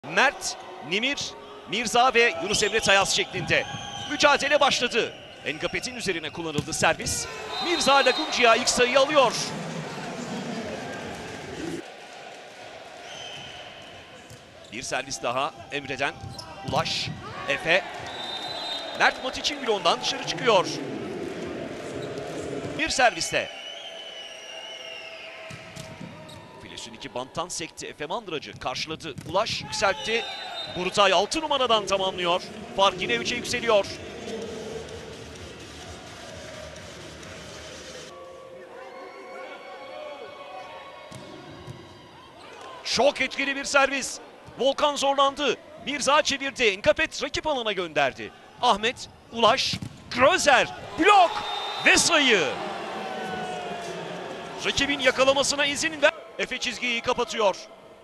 Mert, Nimir, Mirza ve Yunus Emre Tayaz şeklinde mücadele başladı. Engapet'in üzerine kullanıldı servis. Mirza Laguncia ilk sayıyı alıyor. Bir servis daha Emre'den. Ulaş, Efe. Mert Matic'in bloğundan dışarı çıkıyor. Bir serviste. Fleş'in iki banttan sekti. Efe Mandıracı karşıladı. Ulaş yükseltti. Burutay 6 numaradan tamamlıyor. Fark yine 3'e yükseliyor. Çok etkili bir servis. Volkan zorlandı. Mirza çevirdi. Engapet rakip alana gönderdi. Ahmet, Ulaş, Grözer, blok ve sayı. Rakibin yakalamasına izin ver. Efe çizgiyi kapatıyor.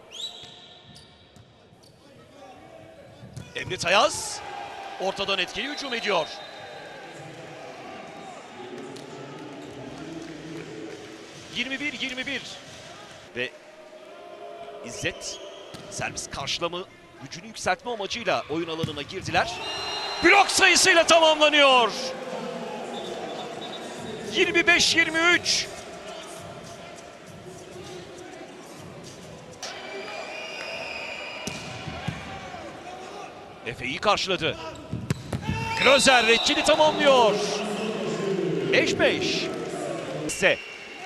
Emre Tayaz ortadan etkili hücum ediyor. ...21-21 ve İzzet servis karşılama gücünü yükseltme amacıyla oyun alanına girdiler. Blok sayısıyla tamamlanıyor. 25-23. Efe'yi karşıladı. Grözer etkili tamamlıyor. 5-5. ise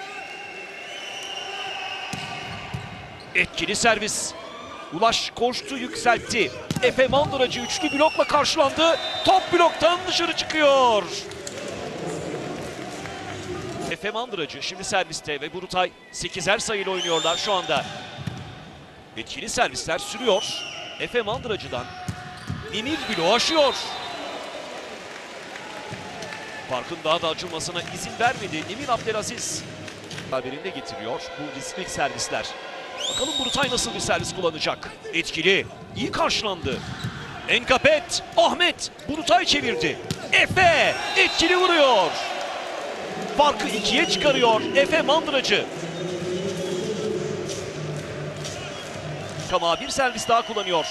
etkili servis. Ulaş koştu, yükseltti. Efe Mandıracı üçlü blokla karşılandı. Top bloktan dışarı çıkıyor. Efe Mandıracı şimdi serviste ve Burutay 8'er sayıyla oynuyorlar şu anda. Etkili servisler sürüyor. Efe Mandıracı'dan Nimir bloğu aşıyor. Farkın daha da açılmasına izin vermedi Nimir Abdelaziz. Haberinde getiriyor bu riskli servisler. Bakalım Burutay nasıl bir servis kullanacak? Etkili, iyi karşılandı. Engapet, Ahmet, Burutay çevirdi. Efe etkili vuruyor. Farkı 2'ye çıkarıyor Efe Mandıracı. Ama bir servis daha kullanıyor.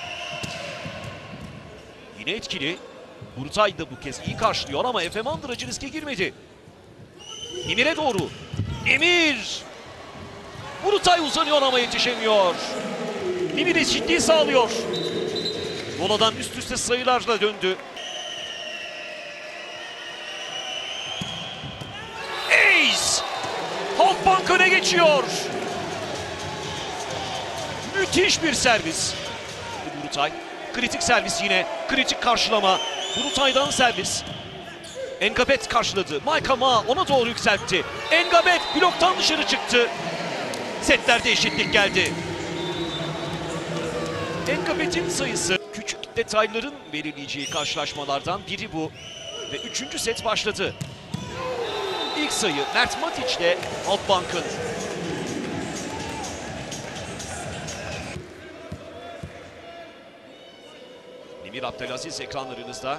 Yine etkili. Burutay da bu kez iyi karşılıyor ama Efe Mandıracı riske girmedi. Nimir'e doğru. Nimir! Burutay uzanıyor ama yetişemiyor. Nimir eşitliği sağlıyor. Moladan üst üste sayılarla döndü. Ace! Halkbank öne geçiyor. Müthiş bir servis. Burutay. Kritik servis yine. Kritik karşılama. Burutay'dan servis. Engapet karşıladı. Mike Ma ona doğru yükseltti. Engapet bloktan dışarı çıktı. Setlerde eşitlik geldi. Engapet'in sayısı küçük detayların belirleyeceği karşılaşmalardan biri bu. Ve 3. set başladı. İlk sayı Mert Matic'le Halkbank'ın. Nimir Abdelaziz ekranlarınızda.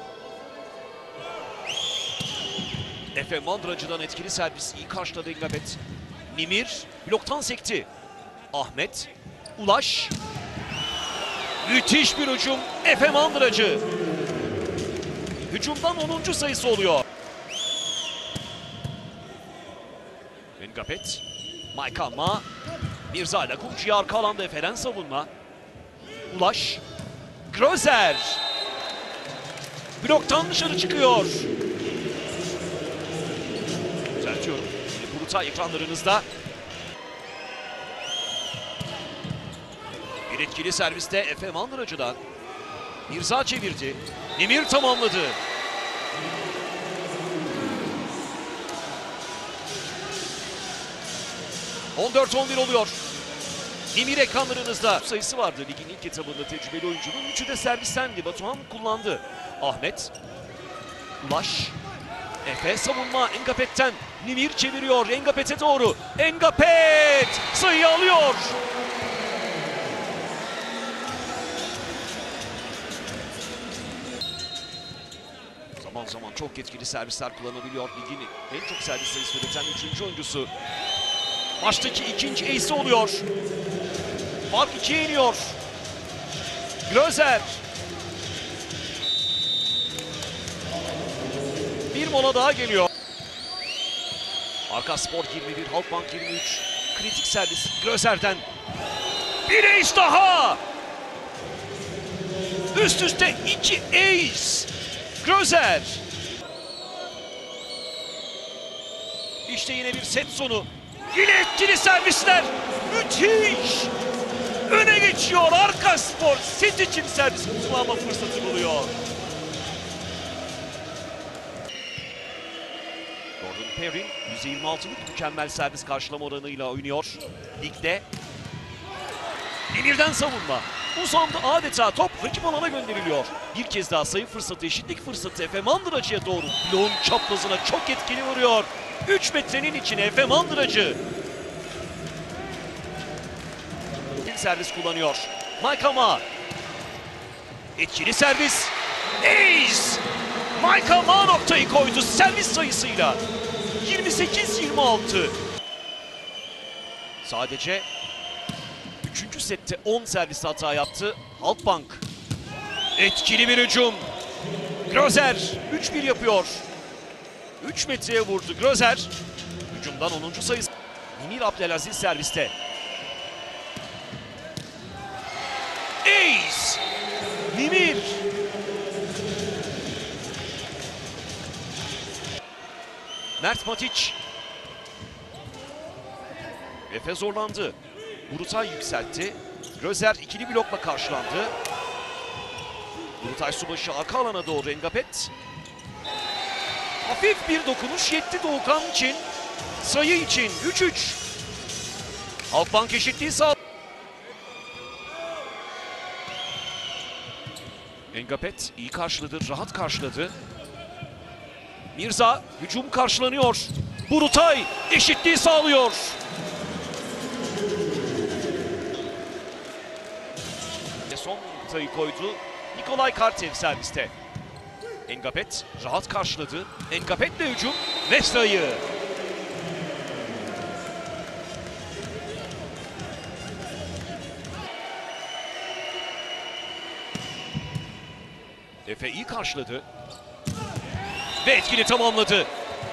Efe Mandıracı'dan etkili servis iyi karşıladı Engapet. Nimir bloktan sekti. Ahmet, Ulaş. Müthiş bir hücum Efe Mandıracı. Hücumdan 10. sayısı oluyor. Engapet, Mike Ma, Mirza Laguncia arka alanda Efe'den savunma. Ulaş, Grözer. Bloktan dışarı çıkıyor. Düzeltiyorum. Burutay ekranlarınızda. Bir etkili serviste Efe Mandıracı'dan. Mirza çevirdi. Nimir tamamladı. ...14-11 oluyor. Nimir ekranlarınızda. Sayısı vardı ligin ilk etabında tecrübeli oyuncunun. 3'ü de servistendi. Batuhan kullandı. Ahmet. Ulaş. Efe savunma Engapet'ten. Nimir çeviriyor Engapet'e doğru. Engapet sayıyı alıyor. Zaman zaman çok etkili servisler kullanabiliyor. Ligin en çok servis sayısı üreten 3. oyuncusu. Maçtaki ikinci ace oluyor. Fark 2'ye iniyor. Grözer. Bir mola daha geliyor. Arkaspor 21, Halkbank 23. Kritik servis Grözer'den. Bir ace daha. Üst üste 2 ace. Grözer. İşte yine bir set sonu. Yine etkili servisler. Müthiş. Öne geçiyor Arkaspor. Set için servis kullanma fırsatı buluyor. Gordon Perrin %26'lık mükemmel servis karşılama oranıyla oynuyor. Ligde Nimir'den savunma. Uzandı adeta, top rakip alana gönderiliyor. Bir kez daha sayı fırsatı, eşitlik fırsatı Efe Mandıracı'ya doğru. Bloğun çaprazına çok etkili vuruyor. 3 metrenin içine Efe Mandıracı. Servis kullanıyor. Maykama. Etkili servis. Ace! Maykama noktayı koydu servis sayısıyla. 28-26. Sadece 3. sette 10 servis hata yaptı Halkbank. Etkili bir hücum. Grözer 3-1 yapıyor. 3 metreye vurdu Grözer. Hücumdan 10. sayısı. Nimir Abdelaziz serviste. Ace! Nimir! Mert Matic. Efe zorlandı. Burutay yükseltti. Grözer ikili blokla karşılandı. Burutay Subaşı arka alana doğru Engapet. Hafif bir dokunuş yetti Doğukan için. Sayı için 3-3. Halkbank eşitliği sağladı. Engapet iyi karşıladı, rahat karşıladı. Mirza hücum karşılanıyor. Burutay eşitliği sağlıyor. Son noktayı koydu. Nikolay Kartev serviste. Engapet rahat karşıladı. Engapet'le hücum ve sayı. Efe iyi karşıladı. Ve etkili tamamladı.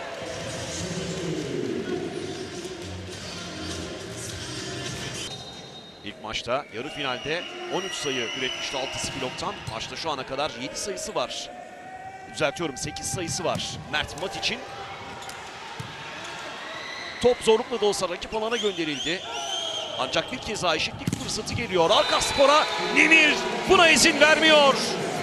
İlk maçta yarı finalde 13 sayı üretmişti 6'sı bloktan. Maçta şu ana kadar 7 sayısı var. Düzeltiyorum, 8 sayısı var Mert Matic'in. Top zorlukla da olsa rakip alana gönderildi. Ancak bir kez daha eşitlik fırsatı geliyor. Arkaspor'a Nimir buna izin vermiyor.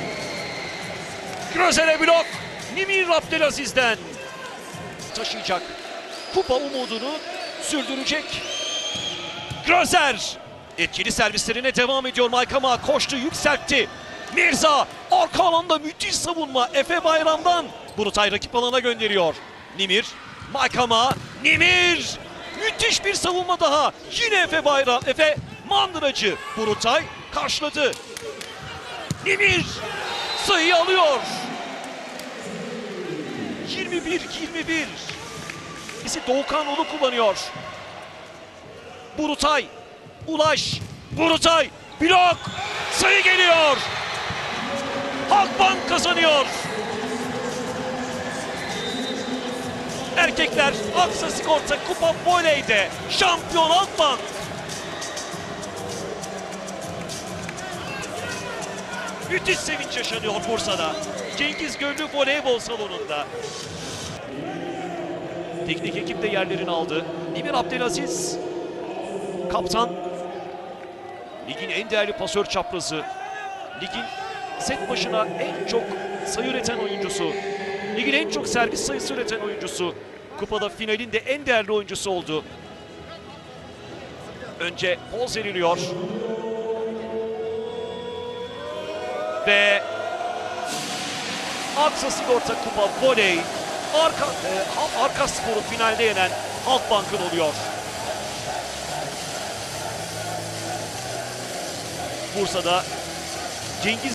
Grözer'e blok. Nimir Abdelaziz'den taşıyacak. Kupa umudunu sürdürecek. Grözer etkili servislerine devam ediyor. Maykama koştu, yükseltti. Mirza arka alanda müthiş savunma Efe Bayram'dan. Burutay rakip alana gönderiyor. Nimir, Maykama, Nimir. Müthiş bir savunma daha. Yine Efe Bayram, Efe Mandıracı. Burutay karşıladı. Nimir sayıyı alıyor. 21-21. Bizi Doğukan onu kullanıyor. Burutay, Ulaş, Burutay, blok, sayı geliyor. Halkbank kazanıyor. Erkekler Aksa Sigorta Kupa Voley'de şampiyon Halkbank. Müthiş sevinç yaşanıyor Bursa'da. Cengiz Gönlü Voleybol Salonu'nda. Teknik ekip de yerlerini aldı. Nimir Abdelaziz, kaptan. Ligin en değerli pasör çaprazı. Ligin set başına en çok sayı üreten oyuncusu. Ligin en çok servis sayısı üreten oyuncusu. Kupada finalin de en değerli oyuncusu oldu. Önce poz veriliyor. Ve Aksa Sigorta Kupa Voley Arkaspor'u finalde yenen Halkbank'ın oluyor. Bursa'da Cengiz